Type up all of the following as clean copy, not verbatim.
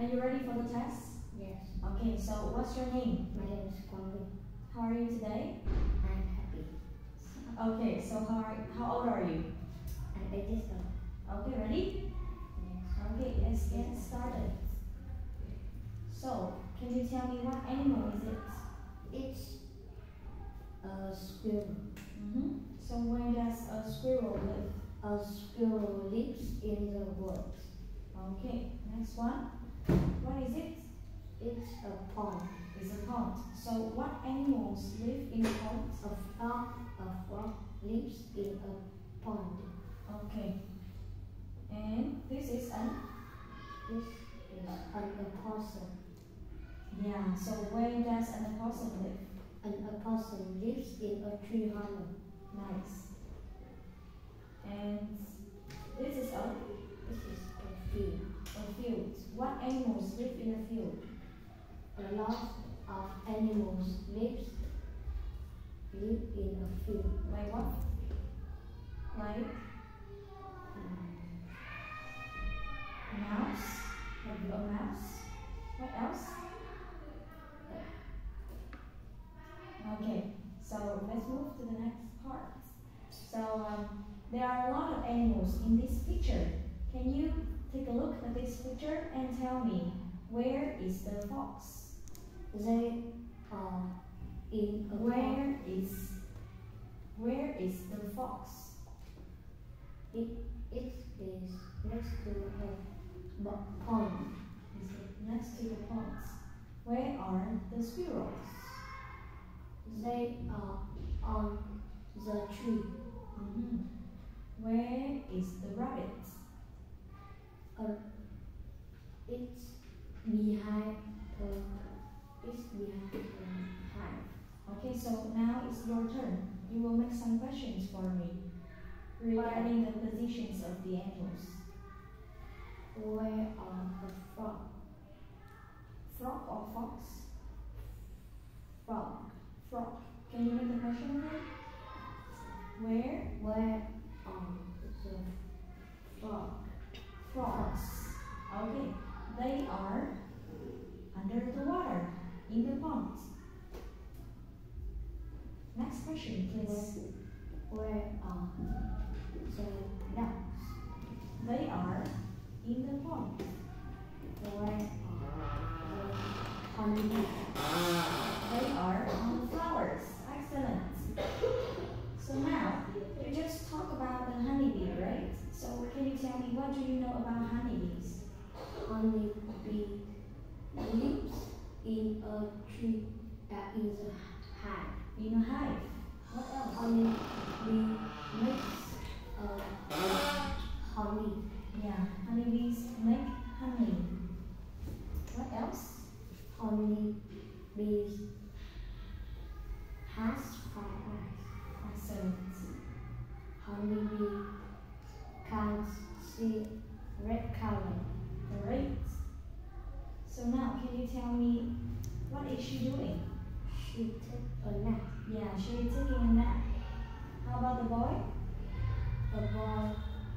Are you ready for the test? Yes. Okay, so what's your name? My name is Quang Linh. How are you today? I'm happy. Okay, so how old are you? I'm 8 years old. Okay, ready? Yes. Okay, let's get started. So, can you tell me what animal is it? It's a squirrel. So where does a squirrel live? A squirrel lives in the woods. Okay, next one. What is it? It's a pond. It's a pond. So what animals live in a pond? A frog lives in a pond. Okay. And this is an? This is an opossum. Yeah, so where does an opossum live? An opossum lives in a tree hollow. Nice. And this is a? This is a field. A field. What animals live in a field? A lot of animals live in a field. Like what? Like mouse? Like a mouse? What else? Okay, so let's move to the next part. So there are a lot of animals in this picture. Can you take a look at this picture and tell me where is the fox? They are in a Where is the fox? It is next to a pond. Is it next to the ponds? Where are the squirrels? They are on the tree. Where is the rabbit? It's behind the hive. Okay, so now it's your turn. You will make some questions for me regarding the positions of the animals. Where are the frog? Frog or fox? Frog. Frog. Can you make the question again? Where? Where are the frog? Frogs. Okay, they are under the water in the pond. Next question, please. Where are the ducks? They are in the pond. Where are the honeybees? They are on the flowers. Excellent. So now, you just talk about the honeybee, right? So can you tell me what do you know about honeybees? Honeybee lives in a tree that is a hive. In a hive. What else? Honeybee makes honey. Yeah, honeybees make honey. What else? Honeybees has 5 eyes. Excellent. Honeybee can see red color. Great. So now, can you tell me what is she doing? She took a nap. Yeah, she is taking a nap. How about the boy? The boy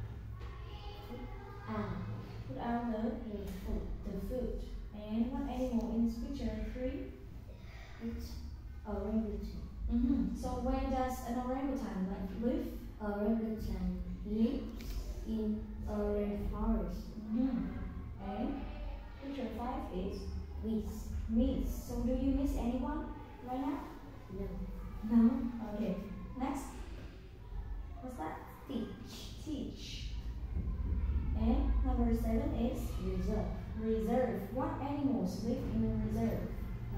Put out the food. And what animal in this picture? 3? It's orangutan. So where does an orangutan live? Orangutan lives in a rainforest. And picture 5 is Miss. miss. So do you miss anyone right now? No. No. Okay. Next. What's that? Teach. Teach. And number 7 is Reserve. reserve. What animals live in a reserve?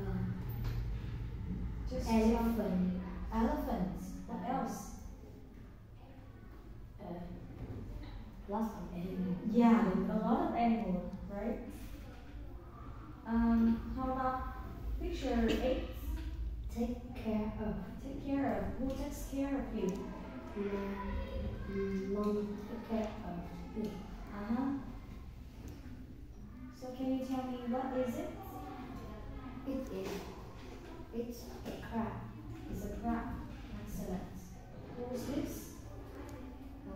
Just Elephant. Elephants. What else? Lots of animals. Yeah, a lot of animals, right? How about picture 8? Take care of. Take care of. Who takes care of you? Mom take care of me. So can you tell me what is it? It's a crab. It's a crab. Excellent. Who's this?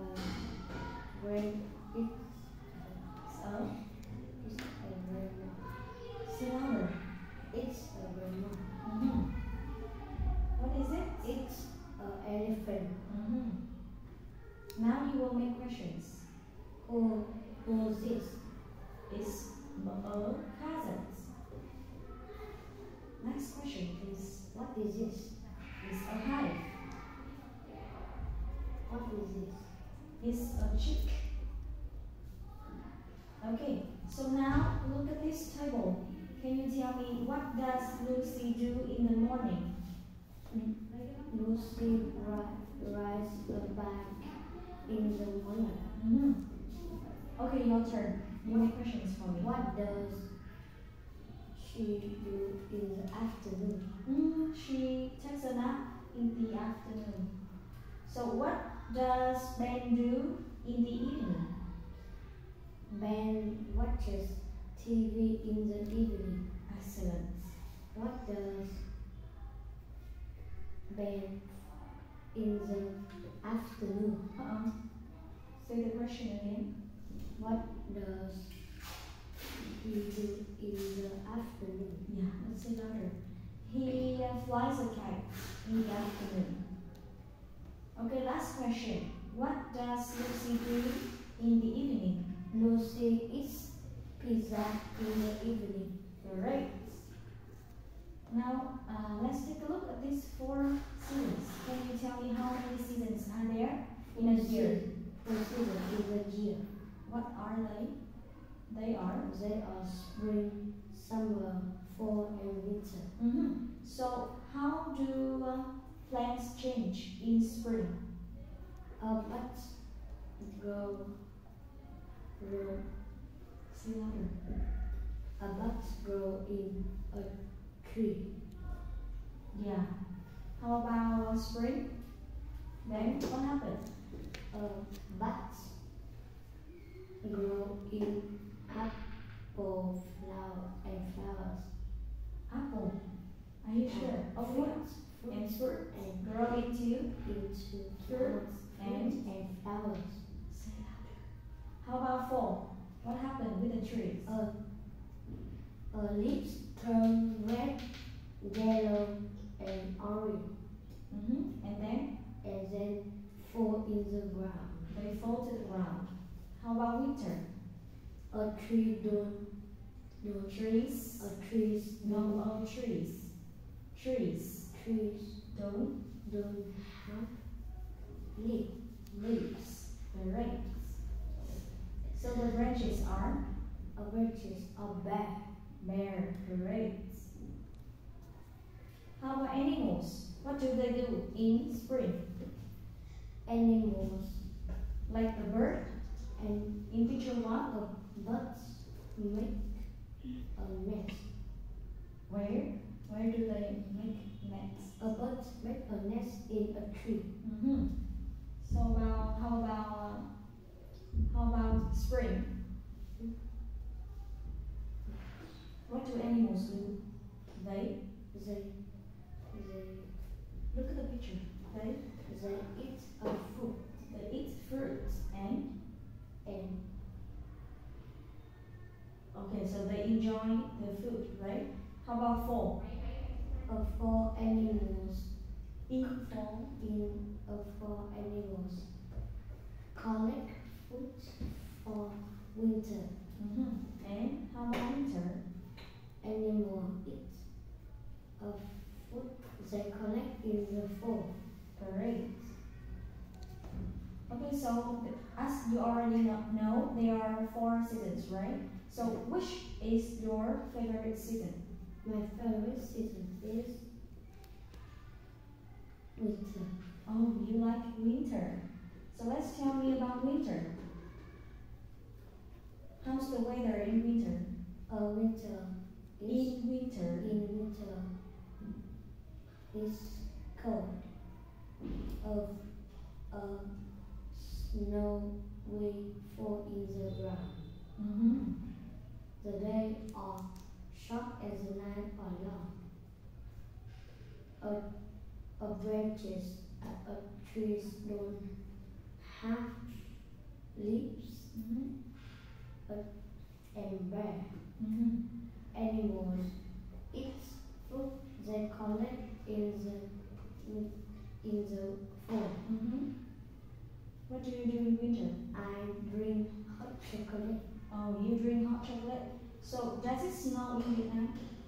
When it's So a is a cousins. Next question, please. What is this? It's a hive. What is this? It's a chick. Okay, so now look at this table. Can you tell me what does Lucy do in the morning? Lucy rides a bike in the morning. Mm-hmm. Okay, your turn. You make questions for me. What does she do in the afternoon? She takes a nap in the afternoon. So what does Ben do in the evening? Ben watches TV in the evening. Excellent. What does Ben in the afternoon? Say the question again. What does he do in the afternoon? Yeah, let's say louder. He flies a kite in the afternoon. Okay, last question. What does Lucy do in the evening? Lucy eats pizza in the evening. Great. Now, let's take a look at these 4 seasons. Can you tell me how many seasons are there in a year? 4 seasons in a year. What are they? They are spring, summer, fall, and winter. So, how do plants change in spring? Buds grow. Say louder. Buds grow in a tree. Yeah. How about spring? Then what happened? Buds grow in apple flower and flowers. Apple. Are you sure? Fruits And fruit and grow into fruits and flowers. say louder. How about fall? What happened with the trees? Leaves turn red, yellow, and orange, And then fall in the ground. they fall to the ground. How about winter? Trees Trees don't have leaves. Great. So the branches are Branches are bare. bare. Great. How about animals? What do they do in spring? Animals Like the bird and in picture 1. birds make a nest. Where? Where do they make nests? Birds make a nest in a tree. So how about spring? What do animals do? They They look at the picture. They eat a fruit eat fruits and okay, so they enjoy the food, right? How about fall? for animals In fall, for animals collect food for winter. and how about winter? Animal eat a food they collect in the fall. Great. Okay, so as you already know, there are 4 seasons, right? So which is your favorite season? My favorite season is winter. Oh, you like winter. So let's tell me about winter. How's the weather in winter? Winter In winter, is cold. Snow will fall in the ground. The days are short as the night are long. Branches trees don't have leaves and bare. Animals eat fruit they collect in the fall. What do you do in winter? I drink hot chocolate. Oh, you drink hot chocolate. So does it snow in Vietnam?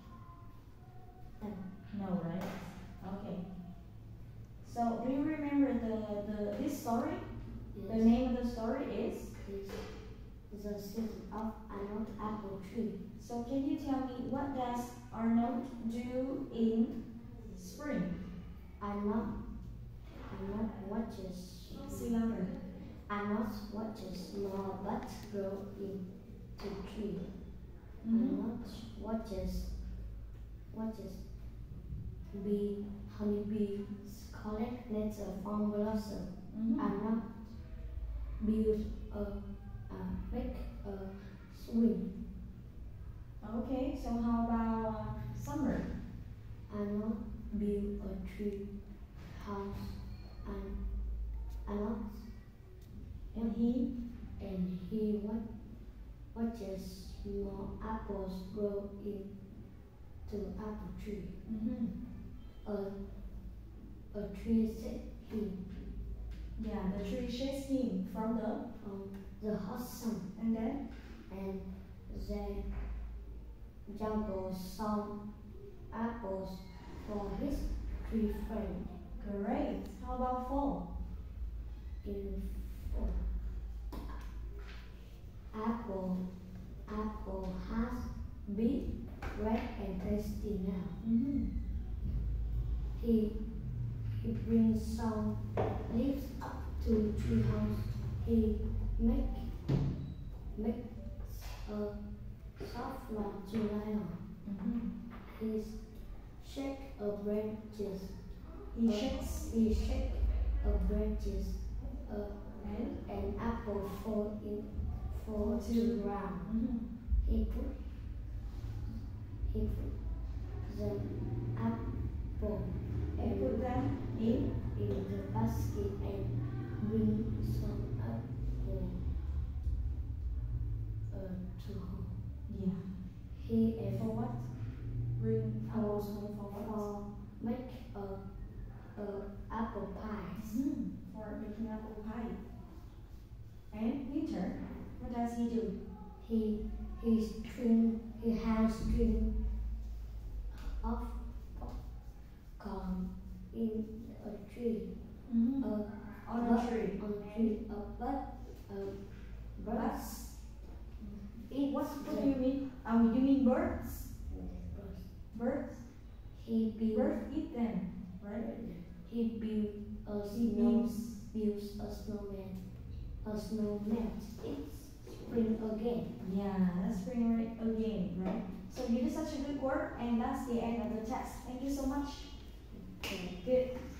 No, right? Okay. So do you remember this story? Yes. The name of the story is? Is the season of Arnold apple tree. So can you tell me what does Arnold do in spring? Arnold watches. Say louder. Arnold watches small buds grow into tree. Arnold watches honeybees collect nectar from blossom. Arnold builds make a swing. Okay, so how about summer? Arnold build a tree house and he watches small apples grow into apple tree. A tree shades him. Yeah, the tree shades him from the hot sun. And then they jumble some apples for his tree friend. Great. How about fall? In fall, apple has big, red and tasty now. He brings some leaves up to tree house. He makes a soft log to lie on. He shake a branches. He shakes a branches. An apple fall to the ground. He put the apple and put them in the basket and bring some apple to home. Yeah. He for what? Bring apples home for what? For make a apple pie. For making apple pie. And winter, what does he do? He has string of corn in a tree. On a tree. Birds. What do you mean? You mean birds? Birds? Birds eat them, right? He builds a snowman. A snow melts. It's spring again. Yeah, spring again, right? So you did such a good work, and that's the end of the test. Thank you so much. Okay. Good.